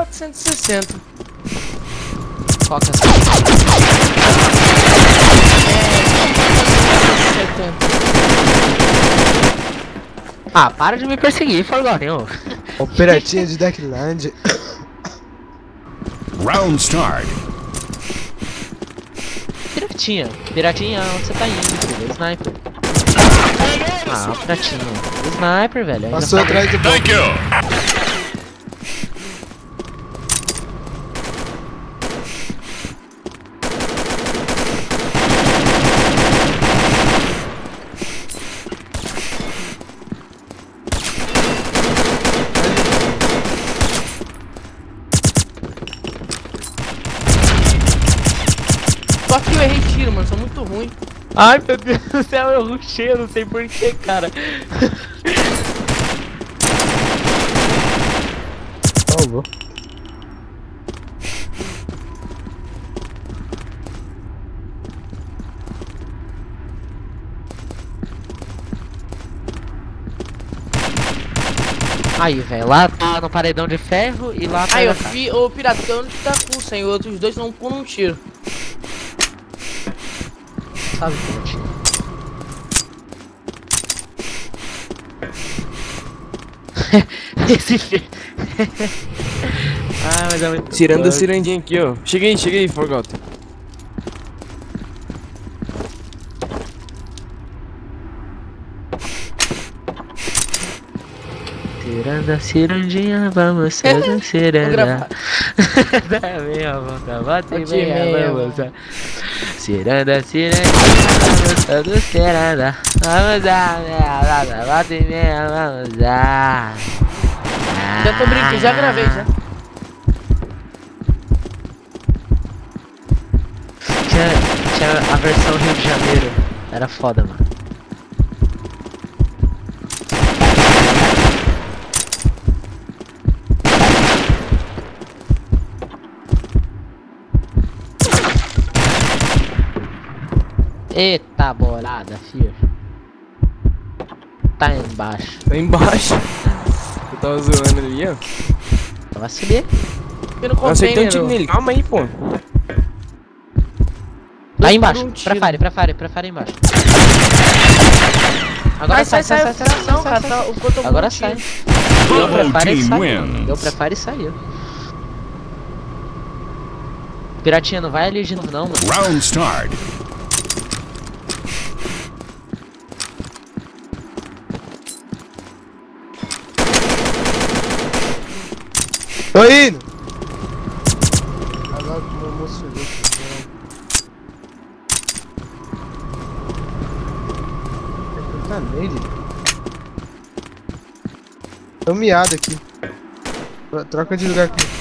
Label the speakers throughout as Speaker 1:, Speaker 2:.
Speaker 1: 460.
Speaker 2: Qual que é? 470. Ah, para de me perseguir, Forgotten.
Speaker 3: O piratinha de Deckland.
Speaker 4: Round start.
Speaker 2: Piratinha, onde você tá indo, filho? Sniper. Ah, piratinha. Sniper, velho. Ainda
Speaker 3: Passou atrás do banco.
Speaker 4: Thank you.
Speaker 1: Só que eu errei tiro, mano. Sou muito ruim.
Speaker 2: Ai, meu Deus do céu, eu rushei, eu não sei porquê, cara.
Speaker 3: Salvou.
Speaker 2: Aí, velho, lá tá no paredão de ferro e lá tá.
Speaker 1: Aí, eu vi o piratão que tá com 100, os outros dois estão com um tiro.
Speaker 2: Sabe, piratinha. Esse filho. Ah, mas é muito.
Speaker 5: Tirando a cirandinha aqui, ó. Cheguei, Forgotten.
Speaker 2: Tirando a cirandinha, vamos ser da ciranda. Da meia volta, bate meia, vamos lá. Ciranda, vamos ser da ciranda. Vamos dar meia volta, bate meia, vamos lá.
Speaker 1: Já tô brincando, já gravei já.
Speaker 2: Tinha a versão Rio de Janeiro. Era foda, mano. Eita bolada, filho. Tá embaixo.
Speaker 5: Tá embaixo. Eu tava zoando ali, ó.
Speaker 2: Vai subir.
Speaker 1: Eu não
Speaker 5: Eu acertei um tiro
Speaker 1: container,
Speaker 5: nele. Calma aí, pô.
Speaker 2: Aí embaixo.
Speaker 1: um tiro.
Speaker 2: Prefere embaixo. Agora sai.
Speaker 1: Não, cara, tá, o quanto eu
Speaker 2: Agora
Speaker 1: um
Speaker 2: sai.
Speaker 1: tiro.
Speaker 2: Deu prepara e
Speaker 4: Team
Speaker 2: saiu.
Speaker 4: wins.
Speaker 2: Deu prepara e saiu. Piratinha, não vai ali de novo não, mano.
Speaker 4: Round start.
Speaker 3: Tô indo! Agora que o meu moço chegou. Tem que clicar nele. Tô miado aqui. Troca de lugar aqui.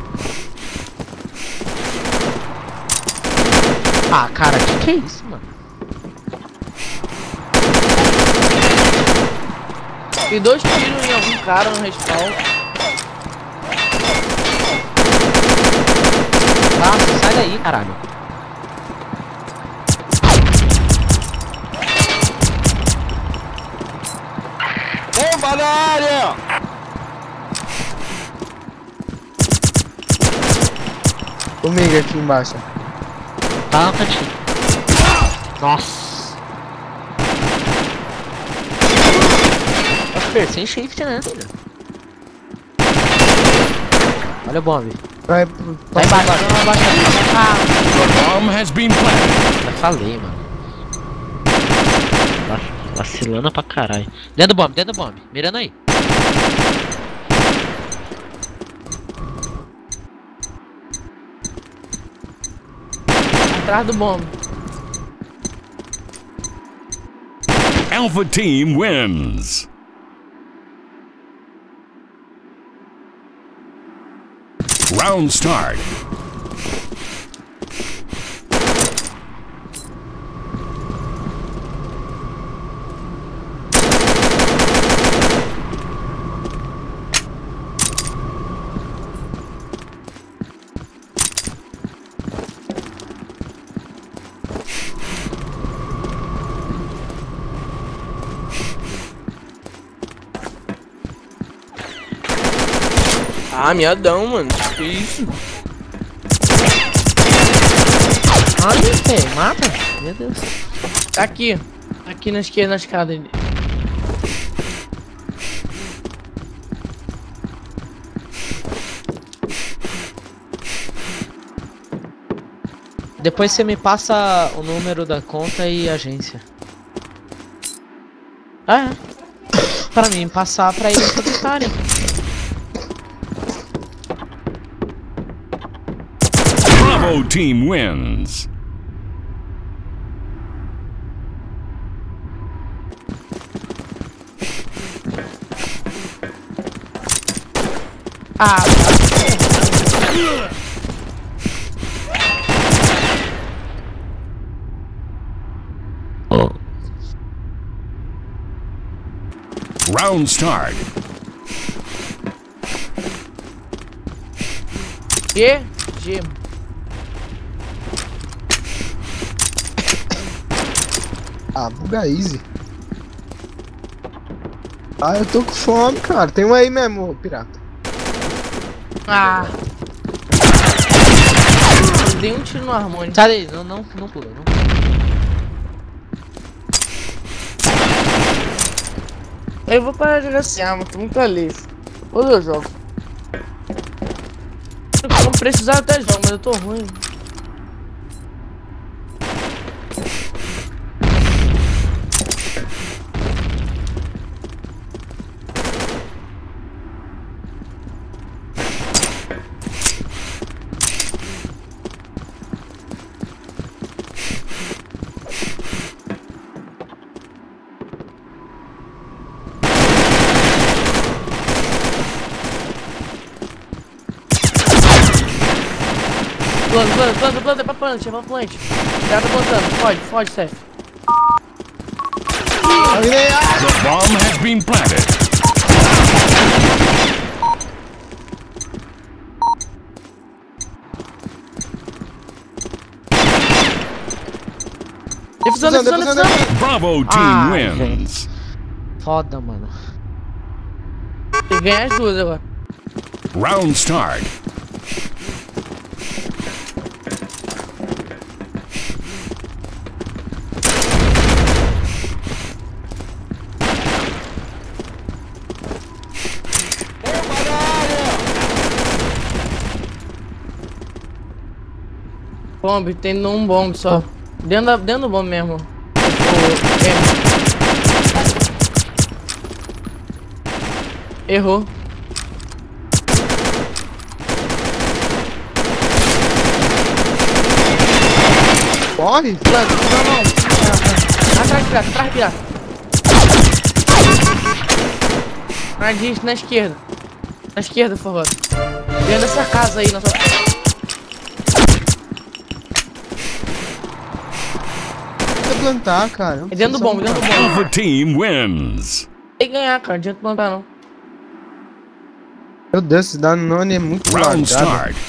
Speaker 2: Ah, cara, que é isso, mano?
Speaker 1: Tem 2 tiros em algum cara no respawn.
Speaker 2: Nossa, sai daí, caralho.
Speaker 5: Bomba na área!
Speaker 3: Comigo aqui embaixo.
Speaker 2: Tá, cantinho. Nossa. Nossa, sem shift, né, filho? Olha o bomb.
Speaker 3: Vai
Speaker 2: Vai embaixo, vai embaixo.
Speaker 4: The bomb has been planted.
Speaker 2: Já falei, mano. Vacilando pra caralho. Dentro do bomb. Mirando aí.
Speaker 1: Atrás do bombe.
Speaker 4: Alpha team wins. Round start.
Speaker 1: Ah, miadão, mano. Que isso?
Speaker 2: Olha, velho, mata. Meu Deus.
Speaker 1: Aqui. Aqui na esquerda, na escada.
Speaker 2: Depois você me passa o número da conta e agência. Ah, é. Pra mim passar pra eles publicarem.
Speaker 4: Bravo team wins.
Speaker 1: Ah,
Speaker 4: Round start.
Speaker 1: G. G.
Speaker 3: Ah, buga easy. Ah, eu tô com fome, cara. Tem um aí mesmo, ô, pirata.
Speaker 1: Ah. Dei um tiro no harmônico.
Speaker 2: Sai daí, não pula, não.
Speaker 1: Eu vou parar de jogar essa arma, tô muito alheio. Ou eu jogo. Eu não precisava até jogo, mas eu tô ruim. Planta, é pra planta, é pra planta. Já tá plantando, foge, Seth.
Speaker 4: The bomb has been planted.
Speaker 1: Defusando.
Speaker 4: Bravo team
Speaker 2: Ah,
Speaker 4: wins.
Speaker 2: Foda, mano.
Speaker 1: Tem que ganhar as duas agora.
Speaker 4: Round start.
Speaker 1: Bomb, tem um bomb só. Dentro do bomb mesmo. Errou.
Speaker 3: Corre?
Speaker 1: Planta, não. Atrás, pirata. Na esquerda. Na esquerda, por favor. Dentro dessa casa aí, na sua...
Speaker 3: Plantar, cara.
Speaker 1: É dentro do bomb,
Speaker 4: Alpha team wins.
Speaker 1: Tem que ganhar, cara. Não adianta plantar, não.
Speaker 3: Meu Deus, esse Danone é muito
Speaker 4: Round
Speaker 3: largado.
Speaker 4: start.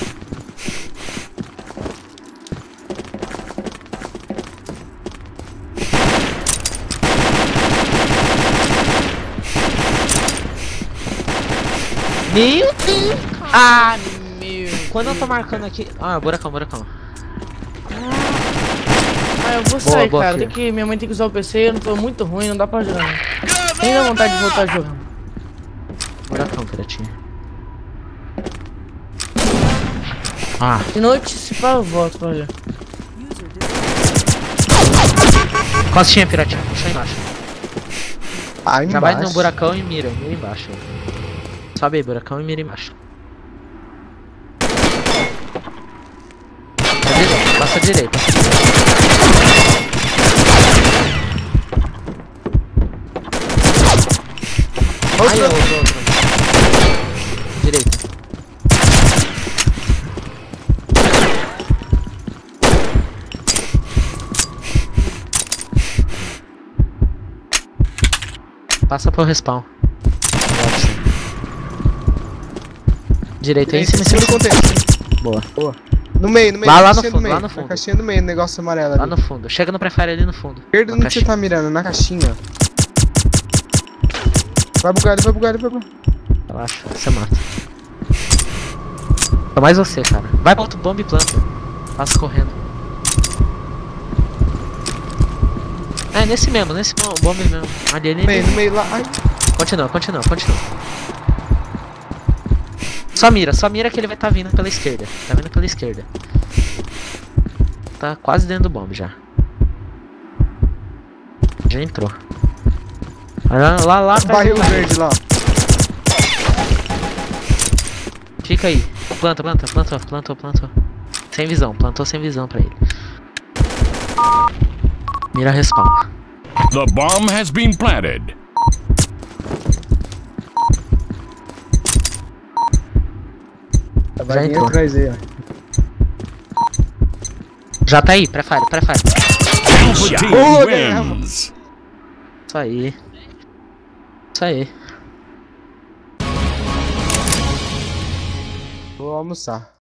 Speaker 2: Meu Deus!
Speaker 1: Ah, meu.
Speaker 2: Quando eu tô marcando aqui... Ah, buracão.
Speaker 1: Ah, eu vou sair,
Speaker 2: boa,
Speaker 1: cara.
Speaker 2: filho.
Speaker 1: Minha mãe tem que usar o PC, eu não tô muito ruim, não dá pra jogar. Nem dá vontade de voltar a jogar.
Speaker 2: Buracão, piratinha. Ah,
Speaker 1: De noite, se pá, eu volto pra ver.
Speaker 2: costinha, piratinha. Puxa aí embaixo.
Speaker 3: Ah,
Speaker 2: Já
Speaker 3: embaixo.
Speaker 2: vai no buracão e mira embaixo. Sobe aí, buracão e mira embaixo. Passa direito. Aí, outro. Direito. Passa pro respawn. Direito aí em cima, em cima.
Speaker 3: do contexto.
Speaker 2: Boa.
Speaker 3: No meio.
Speaker 2: Lá
Speaker 3: na
Speaker 2: no
Speaker 3: caixinha
Speaker 2: fundo,
Speaker 3: do meio,
Speaker 2: lá no fundo.
Speaker 3: Na caixinha do meio, negócio amarelo
Speaker 2: Lá
Speaker 3: ali.
Speaker 2: no fundo. Chega no prefire ali no fundo.
Speaker 3: Esquerda,
Speaker 2: Na
Speaker 3: onde você
Speaker 2: caixinha.
Speaker 3: tá mirando? Na caixinha. Vai bugar.
Speaker 2: Relaxa, você mata. Só mais você, cara. Vai pra outro bomba e planta. Passa correndo. É, nesse mesmo, bomba mesmo. Ali, ali.
Speaker 3: No meio lá. Ai.
Speaker 2: Continua. Só mira que ele vai estar vindo pela esquerda. Tá vindo pela esquerda. Tá quase dentro do bomb já. Já entrou. Lá.
Speaker 3: Barril verde lá.
Speaker 2: Fica aí. Plantou. Sem visão, plantou sem visão pra ele. Mira respawn.
Speaker 4: The bomb has been planted.
Speaker 3: Vai vir
Speaker 2: entrou.
Speaker 3: atrás aí, ó.
Speaker 2: Já tá aí, pré-fire.
Speaker 4: Alpha Team
Speaker 3: Oh, ganhamos.
Speaker 4: wins.
Speaker 2: Isso aí.
Speaker 3: Vou almoçar.